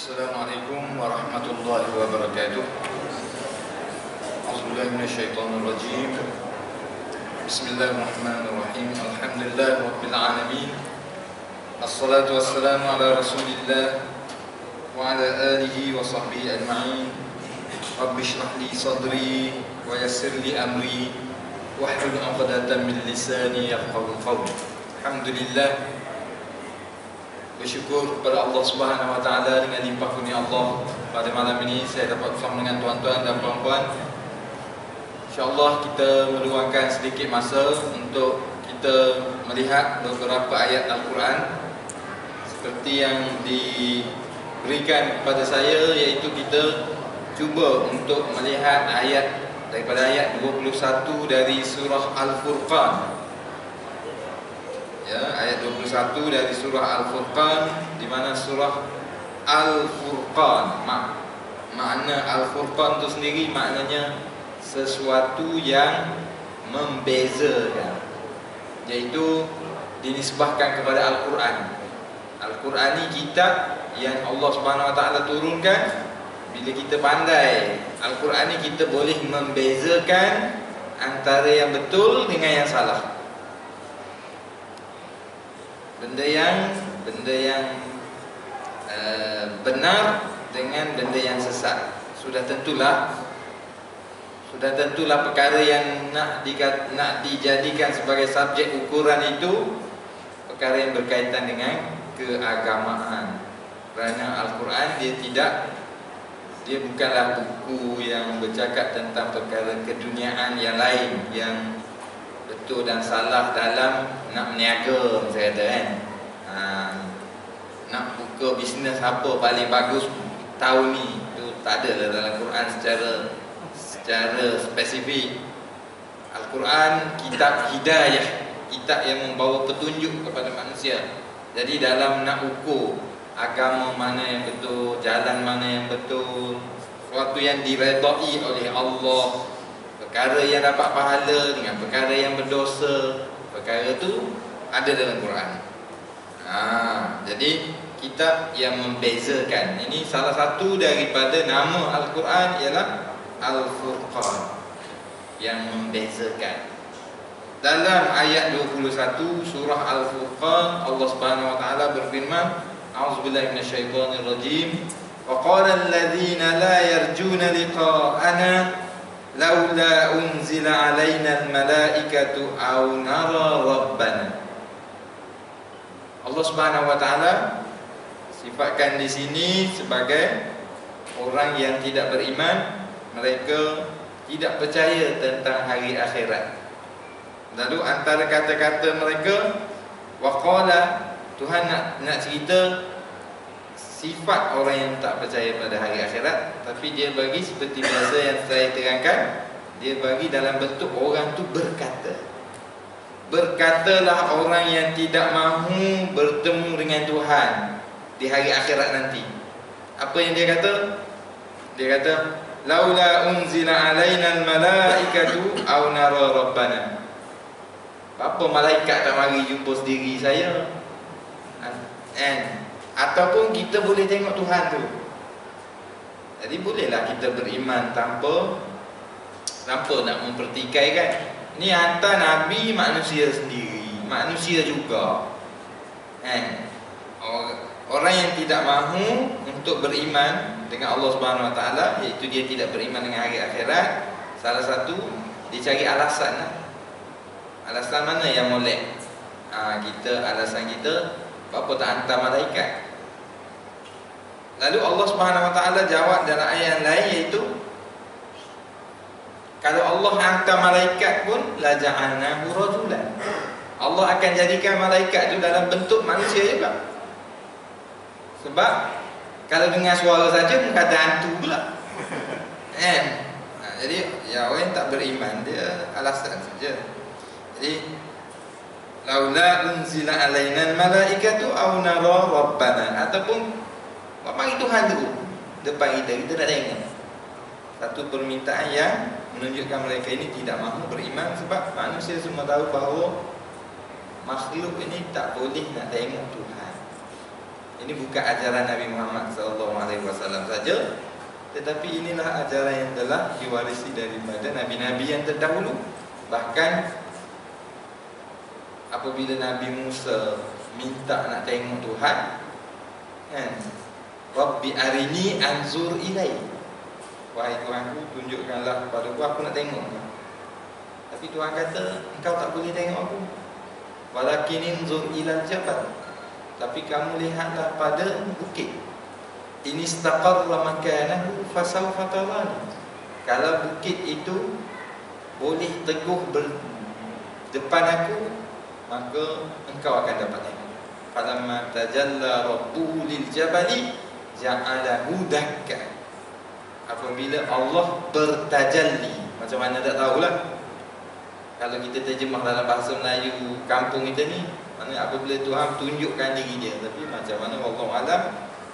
Assalamualaikum warahmatullahi wabarakatuh. A'udzubillahi minasyaitonir rajim. Bismillahirrahmanirrahim. Alhamdulillahi rabbil alamin. Assalatu wassalamu ala Rasulillah wa ala alihi wa sahbihi ajma'in. Rabbi shrah li sadri wa yassir li amri wahlul 'uqdatam min lisani yafqahu qawli. Alhamdulillah, bersyukur kepada Allah Subhanahu Wa Taala dengan limpah kurnia Allah. Pada malam ini saya dapat bersama dengan tuan-tuan dan puan-puan. InsyaAllah kita meluangkan sedikit masa untuk kita melihat beberapa ayat Al-Quran seperti yang diberikan kepada saya, iaitu kita cuba untuk melihat ayat daripada ayat 21 dari surah Al-Furqan. Ya, ayat 21 dari surah Al-Furqan, di mana surah Al-Furqan, makna Al-Furqan itu sendiri maknanya sesuatu yang membezakan, iaitu dinisbahkan kepada Al-Quran. Al-Quran ini kitab yang Allah Subhanahu Wa Taala turunkan. Bila kita pandai Al-Quran ini, kita boleh membezakan antara yang betul dengan yang salah. Benda yang benar dengan benda yang sesat. Sudah tentulah perkara yang nak dijadikan sebagai subjek ukuran itu perkara yang berkaitan dengan keagamaan. Kerana Al-Quran dia bukanlah buku yang bercakap tentang perkara keduniaan yang lain, yang betul dan salah dalam nak meniaga, saya kata kan. Nak buka bisnes apa paling bagus tahun ni, itu tak ada lah dalam Quran secara spesifik. Al-Quran kitab hidayah, kitab yang membawa petunjuk kepada manusia. Jadi dalam nak ukur agama mana yang betul, jalan mana yang betul, sesuatu yang diredai oleh Allah, perkara yang dapat pahala dengan perkara yang berdosa, perkara itu ada dalam Quran. Jadi kitab yang membezakan. Ini salah satu daripada nama Al-Quran ialah Al-Furqan, yang membezakan. Dalam ayat 21 surah Al-Furqan, Allah Subhanahu Wa Taala berfirman, A'udzubillahi minasyaitonir rajim. Wa qala alladziina la yarjuna liqa'ana laula unzila alaina al-malaikatu aw nara rabbana. Allah Subhanahu Wa Taala sifatkan di sini sebagai orang yang tidak beriman, mereka tidak percaya tentang hari akhirat. Lalu antara kata-kata mereka, waqala, Tuhan nak cerita sifat orang yang tak percaya pada hari akhirat, tapi dia bagi seperti biasa yang saya terangkan, dia bagi dalam bentuk orang tu berkata. Berkatalah orang yang tidak mahu bertemu dengan Tuhan di hari akhirat nanti. Apa yang dia kata? Dia kata, laula unzila alaina al-malaikatu aw nara rabbana. Apa malaikat tak mari jumpa sendiri saya? Ataupun kita boleh tengok Tuhan tu. Jadi bolehlah kita beriman tanpa nak mempertikaikan. Ini hantar Nabi manusia sendiri, manusia juga. Orang yang tidak mahu untuk beriman dengan Allah Subhanahu Wa Taala, iaitu dia tidak beriman dengan hari akhirat, salah satu dia cari alasan lah. Alasan mana yang molek? Alasan kita, apa tak hantar malaikat? Lalu Allah Subhanahu Wa Taala jawab dalam ayat yang lain, iaitu kalau Allah hantar malaikat pun la ja'alnahu rajulan. Allah akan jadikan malaikat itu dalam bentuk manusia juga. Sebab kalau dengar suara saja pun kata hantu pula. Jadi ya, orang yang tak beriman dia alasan saja. Jadi laula unzila alaina al-malaikatu aw nara rabbana, ataupun mari Tuhan tu depan kita nak tengok. Satu permintaan yang menunjukkan mereka ini tidak mahu beriman, sebab manusia semua tahu bahawa makhluk ini tak boleh nak tengok Tuhan. Ini bukan ajaran Nabi Muhammad SAW saja, tetapi inilah ajaran yang telah diwarisi daripada Nabi-Nabi yang terdahulu. Bahkan apabila Nabi Musa minta nak tengok Tuhan, kan, Rabbi arini anzur ilai, wahai Tuhanku, tunjukkanlah kepada aku nak tengok. Tapi Tuhan kata, engkau tak boleh tengok aku. Walakin inzur ilal jabal, tapi kamu lihatlah pada bukit. Ini istaqarra makanahu fasawfa tarani. Kalau bukit itu boleh teguh depan aku, maka engkau akan dapat tengok. Falamma tajalla rabbuhu lil jabali ja'alahu dakka. Apabila Allah bertajalli, macam mana tak tahulah. Kalau kita terjemah dalam bahasa Melayu kampung kita ni, maknanya apabila Tuhan tunjukkan diri dia. Tapi macam mana wallahu alam,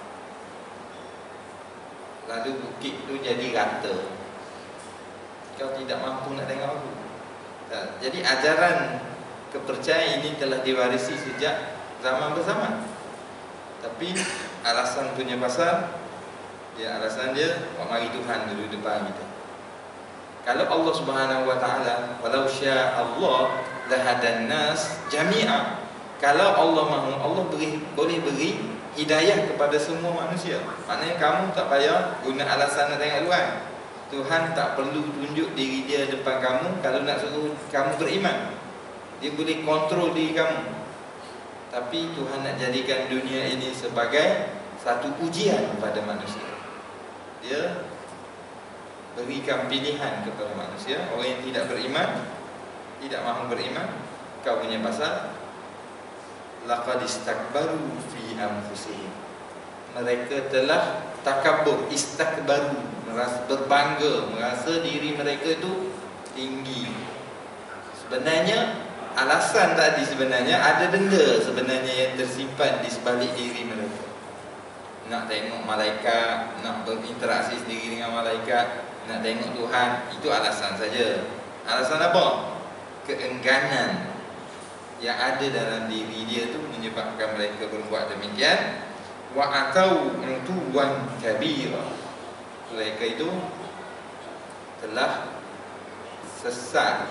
lalu bukit tu jadi rata, kau tidak mampu nak tengok aku. Jadi ajaran kepercayaan ini telah diwarisi sejak zaman berzaman. Tapi alasan punya pasal, alasan dia, mari Tuhan dulu depan kita. Kalau Allah Subhanahu wa taala, walau syaa Allah lahadan nas jami'a. Kalau Allah mahu, Allah boleh beri hidayah kepada semua manusia. Maknanya kamu tak payah guna alasan nak tengok luar. Tuhan tak perlu tunjuk diri dia depan kamu kalau nak suruh kamu beriman. Dia boleh kontrol diri kamu. Tapi Tuhan nak jadikan dunia ini sebagai satu ujian kepada manusia. Dia berikan pilihan kepada manusia. Orang yang tidak beriman, tidak mahu beriman, kau punya pasal, laqad istakbaru fi anfusihim. Mereka telah takabur, istakbaru, merasa berbangga, merasa diri mereka itu tinggi. Sebenarnya alasan tadi sebenarnya ada benda sebenarnya yang tersimpan di sebalik diri mereka. Nak tengok malaikat, nak berinteraksi sendiri dengan malaikat, nak tengok Tuhan, itu alasan saja. Alasan apa? Keengganan yang ada dalam diri dia tu menyebabkan mereka berbuat demikian. Wa atau utuwan kabira. Mereka itu telah sesat.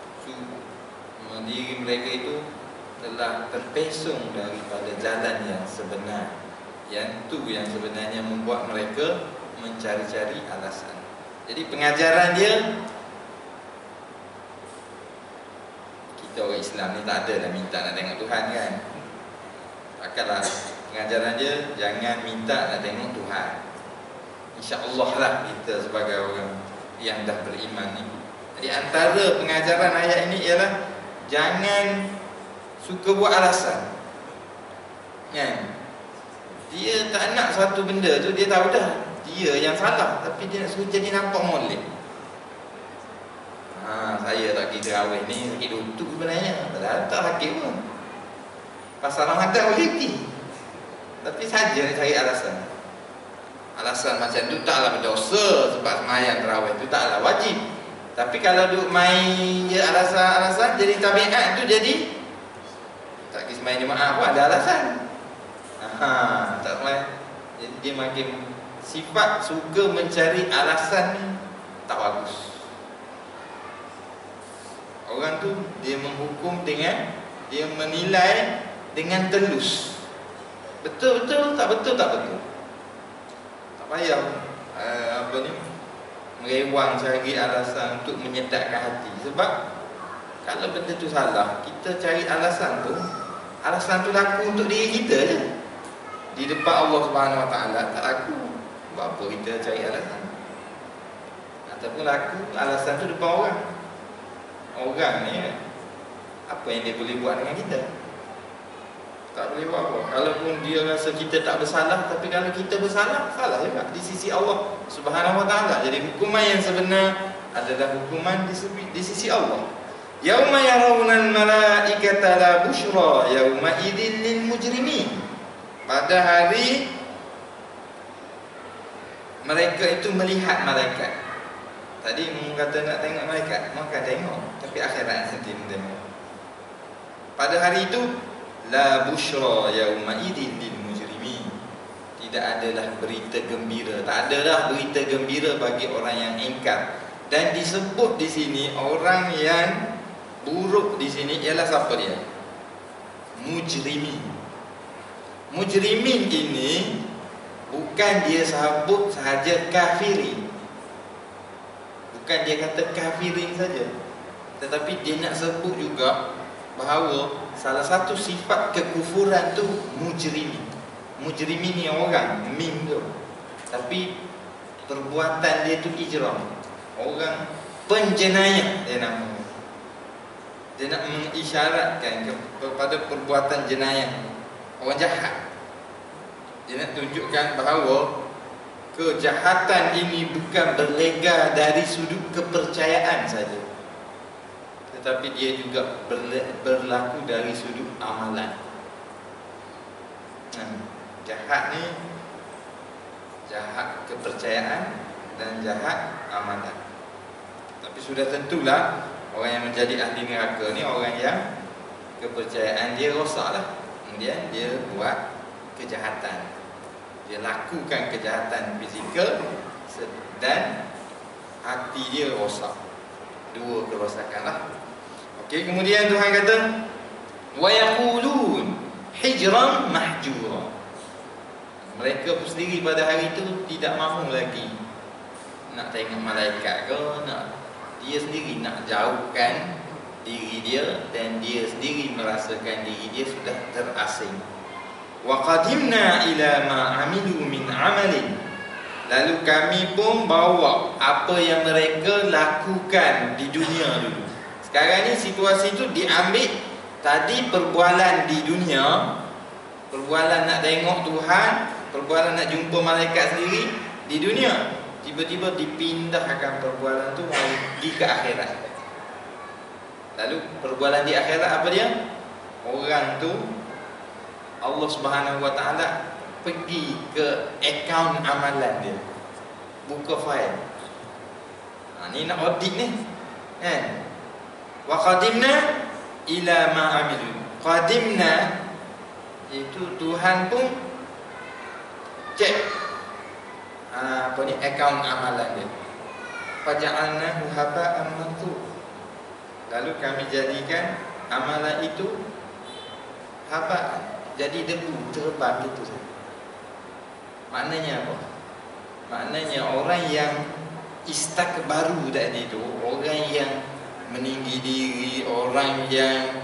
Diri mereka itu telah terpesong daripada jalan yang sebenar. Yang tu yang sebenarnya membuat mereka mencari-cari alasan. Jadi pengajaran dia, kita orang Islam ni tak ada lah minta nak tengok Tuhan kan. Takkanlah. Pengajaran dia, jangan minta nak tengok Tuhan. InsyaAllah lah kita sebagai orang yang dah beriman ni. Jadi antara pengajaran ayat ini ialah jangan suka buat alasan kan. Dia tak nak satu benda tu, dia tahu dah dia yang salah, tapi dia nak suruh jadi nampak molek. Saya tak pergi terawih ni, sakit lutut sebenarnya, padahal tak sakit pun. Pasal Ramadan boleh pergi, tapi saja nak cari alasan. Alasan macam tu taklah berdosa, sebab semayang terawih tu taklah wajib. Tapi kalau duk main je alasan-alasan, jadi tabiat tu jadi tak pergi semayang jemaah pun ada alasan. Tak semayang. Jadi dia makin sifat suka mencari alasan ni tak bagus. Orang tu dia menghukum dengan, dia menilai dengan telus. Betul-betul, tak betul, tak betul. Tak payah merewang cari alasan untuk menyedapkan hati. Sebab kalau benda tu salah, kita cari alasan tu, alasan tu laku untuk diri kita je. Di depan Allah Subhanahu Wa Taala tak laku. Buat apa kita cari alasan? Ataupun laku alasan tu depan orang. Orang ni apa yang dia boleh buat dengan kita? Tak boleh buat apa. Kalaupun dia rasa kita tak bersalah, tapi kalau kita bersalah, salah juga di sisi Allah Subhanahu Wa Taala. Jadi hukuman yang sebenar adalah hukuman di sisi Allah. Yauma yarawunal malaikata la busyra yauma idzil lil mujrimin. Pada hari mereka itu melihat malaikat. Tadi kata nak tengok malaikat, maka tengok, tapi akhirat nanti tengok. Pada hari itu la busyra yauma idzil lil mujrimin. tidak adalah berita gembira. Tak adalah berita gembira bagi orang yang ingkar. Dan disebut di sini orang yang buruk di sini ialah siapa dia? Mujrimin. Mujrimin ini bukan dia sebut sahaja kafirin. Bukan dia kata kafirin saja, tetapi dia nak sebut juga bahawa salah satu sifat kekufuran tu mujrimin. Mujrimin ni orang, mim tu, tapi perbuatan dia tu ijram. Orang penjenayah dia nama. Dia nak mengisyaratkan kepada perbuatan jenayah, orang jahat. Dia nak tunjukkan bahawa kejahatan ini bukan berlega dari sudut kepercayaan saja, tetapi dia juga berlaku dari sudut amalan. Jahat ni jahat kepercayaan dan jahat amalan. Tapi sudah tentulah orang yang menjadi ahli neraka ni orang yang kepercayaan dia rosak lah. Kemudian dia buat kejahatan, dia lakukan kejahatan fizikal dan hati dia rosak. Dua kerosakan lah. Okey, kemudian Tuhan kata wa yaqulun hijran mahjura. Mereka pun sendiri pada hari itu tidak mahu lagi nak tengok malaikat ke, nak dia sendiri nak jauhkan diri dia, dan dia sendiri merasakan diri dia sudah terasing. Wa qadimna ila ma amilu min amalin. Lalu kami pun bawa apa yang mereka lakukan di dunia dulu. Sekarang ni situasi tu diambil tadi perbualan di dunia, perbualan nak tengok Tuhan, perbualan nak jumpa malaikat sendiri di dunia, tiba-tiba dipindahkan perbualan tu pergi ke akhirat. Lalu perbualan di akhirat apa dia? Orang tu Allah Subhanahu Wa Taala pergi ke akaun amalan dia, buka file. Ni nak audit ni, kan? Wa qadimna ila ma amilu. Qadimna itu Tuhan pun cek apa ni akaun amalan dia. Faja'alnahu haba'an mansura. Lalu kami jadikan amalan itu haba, jadi debu, terbang gitu saja. Maknanya apa? Maknanya orang yang istakbaru tadi itu, orang yang meninggi diri, orang yang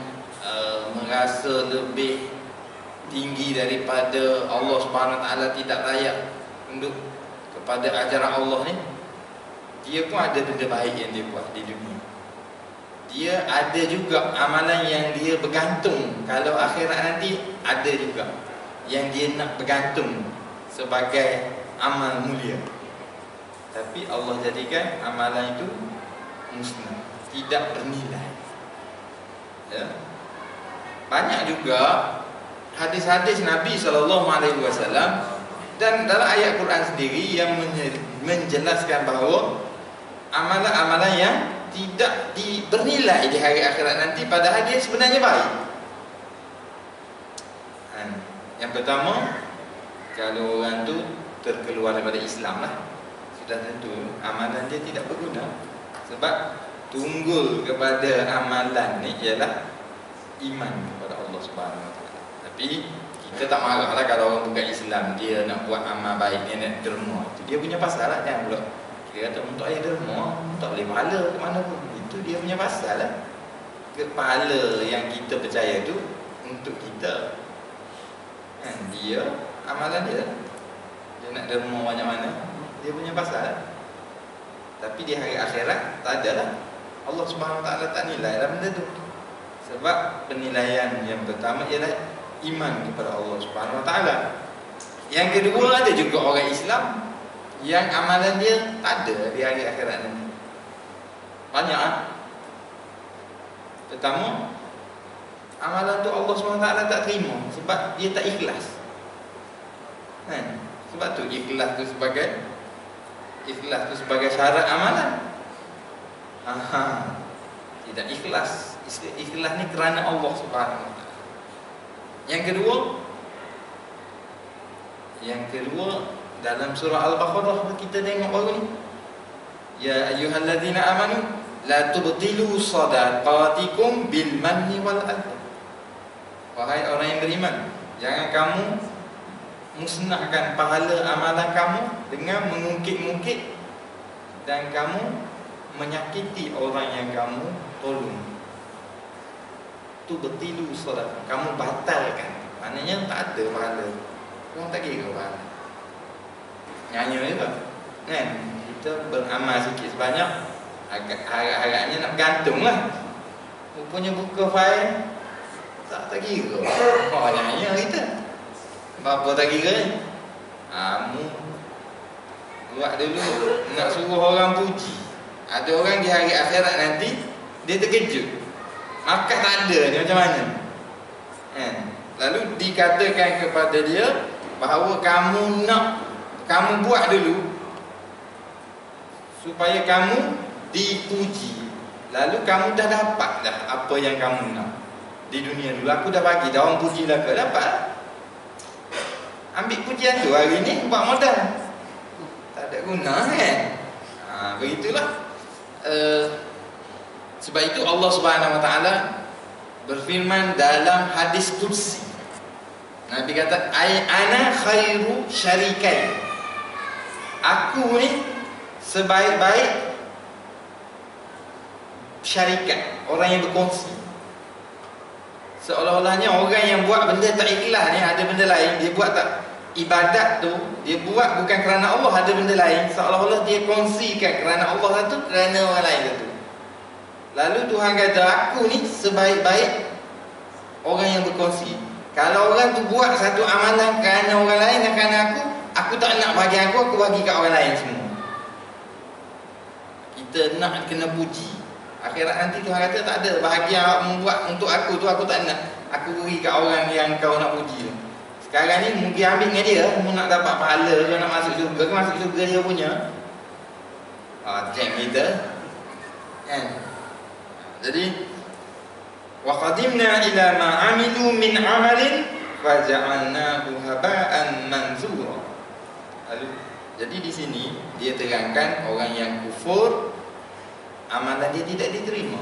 merasa lebih tinggi daripada Allah Subhanahu Wa Taala, tidak layak untuk kepada ajaran Allah ni, dia pun ada benda baik yang dia buat di dunia. Dia ada juga amalan yang dia bergantung, kalau akhirat nanti ada juga yang dia nak bergantung sebagai amal mulia. Tapi Allah jadikan amalan itu musnah, tidak bernilai. Ya. Banyak juga hadis-hadis Nabi SAW dan dalam ayat Quran sendiri yang menjelaskan bahawa amalan-amalan yang tidak bernilai di hari akhirat nanti, padahal dia sebenarnya baik. Yang pertama, kalau orang tu terkeluar daripada Islam lah, sudah tentu amalan dia tidak berguna. Sebab tunggul kepada amalan ni ialah iman kepada Allah Subhanahu Wa Taala. Tapi kita tak marah lah kalau orang bukan Islam, dia nak buat amal baik, dia nak derma. Itu dia punya pasal lah, jangan pula dia kata untuk ayah derma tak boleh pahala ke mana pun. Itu dia punya pasal lah. Kepala yang kita percaya tu untuk kita, kan? Dia amalan dia, dia nak derma banyak mana, dia punya pasal. Tapi di hari akhirat tak ada lah. Allah Subhanahu Wa Taala tak nilai lah benda tu. Sebab penilaian yang pertama ialah iman kepada Allah Subhanahu Wa Taala. Yang kedua, ada juga orang Islam yang amalan dia tak ada di hari akhirat nanti. Banyak kan? Pertama, amalan tu Allah SWT tak terima sebab dia tak ikhlas. Kan? Sebab tu ikhlas tu sebagai syarat amalan. Tidak ikhlas. Ikhlas ni kerana Allah Subhanahu Wa Taala. Yang kedua, Yang kedua, dalam surah Al-Baqarah kita tengok baru ni, ya ayyuhalladzina amanu la tubtilu shadaqatikum bil manni wal adha. Wahai orang yang beriman, jangan kamu musnahkan pahala amalan kamu dengan mengungkit-ungkit dan kamu menyakiti orang yang kamu tolong. Tubtilu shadaqah, kamu batalkan. Maknanya tak ada pahala. Orang tak kira pahala. Nyanyi juga kan? Kita beramal sikit sebanyak, agak-agaknya nak bergantung lah. Rupanya buka file tak kira. Oh, nyanyi kita apa tak kira ni? Kamu buat dulu nak suruh orang puji. Ada orang di hari akhirat nanti dia terkejut, maka tak ada ni macam mana lalu dikatakan kepada dia bahawa kamu buat dulu supaya kamu dipuji. Lalu kamu dah dapat dah apa yang kamu nak di dunia dulu. Aku dah bagi dah, orang puji lah ke, dapat. Ambil pujian tu hari ni buat modal, tak ada guna kan. Begitulah. Sebab itu Allah Subhanahu Wa Taala berfirman dalam hadis qudsi. Nabi kata, ana khairu syarikai. Aku ni sebaik-baik syarikat, orang yang berkongsi. Seolah-olahnya orang yang buat benda tak ikhlas ni, ada benda lain dia buat, tak ibadat tu dia buat bukan kerana Allah, ada benda lain, seolah-olah dia kongsikan kerana Allah tu, kerana orang lain tu. Lalu Tuhan kata, aku ni sebaik-baik orang yang berkongsi. Kalau orang tu buat satu amalan kerana orang lain dan kerana aku tak nak bagi aku bagi kat orang lain semua. Kita nak kena puji. Akhirat nanti Tuhan kata tak ada bahagia membuat untuk aku tu, aku tak nak. Aku beri kat orang yang kau nak puji tu. Sekarang ni mungkin ambil dengan dia, mu nak dapat pahala ke, nak masuk syurga ke, masuk syurga dia punya. Jam kita kan. Jadi wa qadimna ila ma amilu min amalin faja'alnahu haba'an manzura. Lalu jadi di sini dia terangkan orang yang kufur, amalan dia tidak diterima.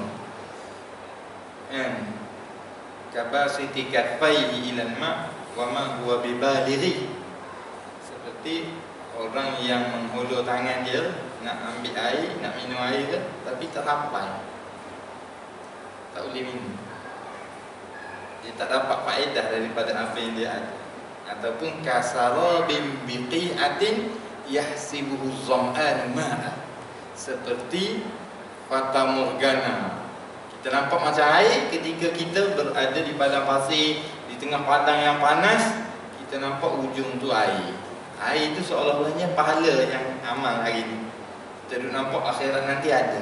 Kabasiti kaffaihi ilal ma' wa ma huwa bibalighi. Seperti orang yang menghulur tangan dia nak ambil air, nak minum air ke, tapi tak sampai, tak boleh minum. Dia tak dapat faedah daripada apa yang dia ada. Ataupun kasarabim biqi'atin yahsibuhu zam'an ma'a. Seperti fata morgana. Kita nampak macam air ketika kita berada di padang pasir, di tengah padang yang panas, kita nampak ujung tu air. Air itu seolah-olahnya pahala yang amal hari ini. Kita duk nampak akhirat nanti ada.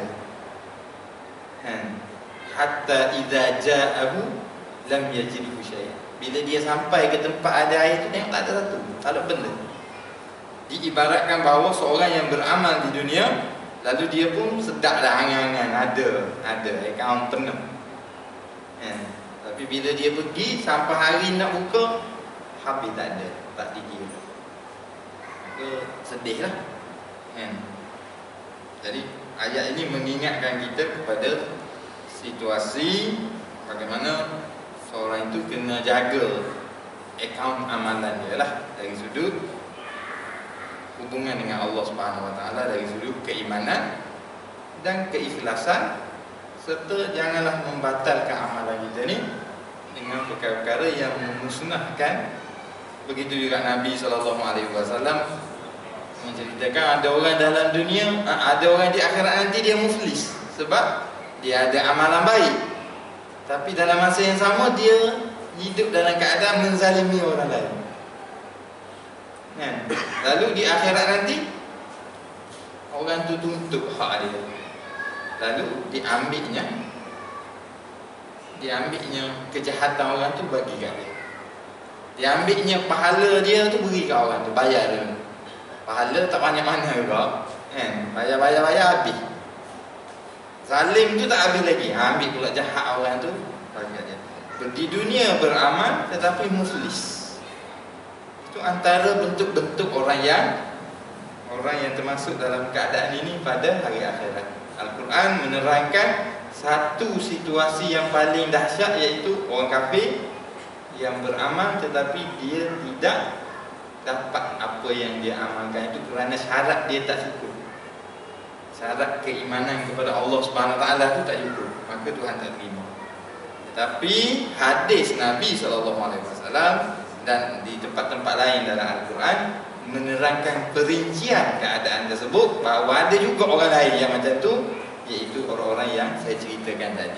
Hatta idza ja'ahu lam yajidhu syai'an. Bila dia sampai ke tempat ada air tu, tengok tak ada satu, tak ada benda. Diibaratkan bahawa seorang yang beramal di dunia, lalu dia pun sedap dah angan-angan, ada akaun penuh. Tapi bila dia pergi sampai hari nak buka, habis tak ada, tak dikira. Maka sedih lah. Jadi ayat ini mengingatkan kita kepada situasi bagaimana seorang itu kena jaga akaun amalan dia lah, dari sudut hubungan dengan Allah Subhanahu Wa Taala, dari sudut keimanan dan keikhlasan, serta janganlah membatalkan amalan kita ni dengan perkara-perkara yang memusnahkan. Begitu juga Nabi SAW menceritakan ada orang dalam dunia, ada orang di akhirat nanti dia muflis sebab dia ada amalan baik, tapi dalam masa yang sama dia hidup dalam keadaan menzalimi orang lain. Lalu di akhirat nanti orang tu tuntut hak dia, lalu diambilnya kejahatan orang tu bagi kat dia, diambilnya pahala dia tu beri kat orang tu, bayar dia. Pahala tak banyak mana juga, bayar habis. Zalim tu tak habis lagi, ambil pula jahat orang tu bagi kat dia. Di dunia beramal tetapi muflis. Itu antara bentuk-bentuk orang yang termasuk dalam keadaan ini pada hari akhirat. Al-Quran menerangkan satu situasi yang paling dahsyat, iaitu orang kafir yang beramal tetapi dia tidak dapat apa yang dia amalkan itu kerana syarat dia tak cukup. Syarat keimanan kepada Allah Subhanahu Wa Taala itu tak cukup, maka Tuhan tak terima. Tetapi hadis Nabi SAW dan di tempat-tempat lain dalam Al-Quran menerangkan perincian keadaan tersebut, bahawa ada juga orang lain yang macam tu, iaitu orang-orang yang saya ceritakan tadi.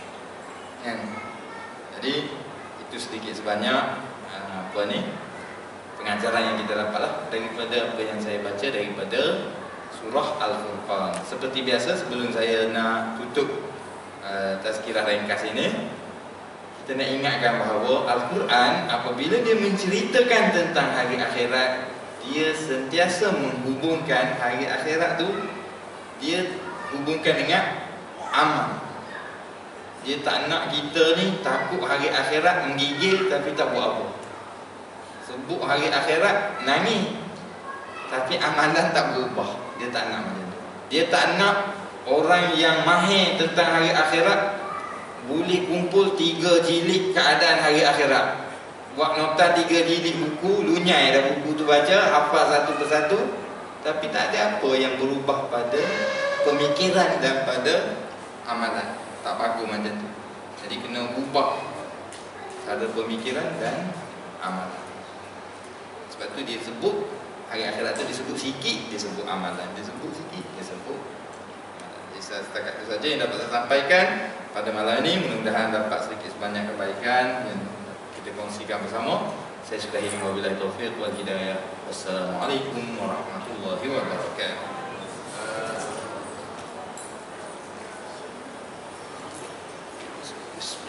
Jadi itu sedikit sebanyak pengajaran yang kita dapatlah daripada apa yang saya baca daripada surah Al-Furqan. Seperti biasa, sebelum saya nak tutup tazkirah ringkas ini, kita nak ingatkan bahawa Al-Quran apabila dia menceritakan tentang hari akhirat, dia sentiasa menghubungkan hari akhirat tu, dia hubungkan dengan amal. Dia tak nak kita ni takut hari akhirat menggigil tapi tak buat apa. Sebut hari akhirat nangis tapi amalan tak berubah. Dia tak nak macam tu. Dia tak nak orang yang mahir tentang hari akhirat boleh kumpul 3 jilid keadaan hari akhirat, buat nota 3 jilid buku, lunyai dah buku tu baca, hafal satu persatu, tapi tak ada apa yang berubah pada pemikiran dan pada amalan. Tak bagus macam tu. Jadi kena ubah cara pemikiran dan amalan. Sebab tu dia sebut hari akhirat tu disebut sikit, dia sebut amalan, dia sebut sikit, dia sebut amalan. Jadi setakat itu saja yang dapat saya sampaikan pada malam ini. Mudah-mudahan dapat sedikit sebanyak kebaikan yang kita kongsikan bersama. Saya sudahi wabillahi taufiq wal hidayah. Wassalamualaikum warahmatullahi wabarakatuh. Bismillah.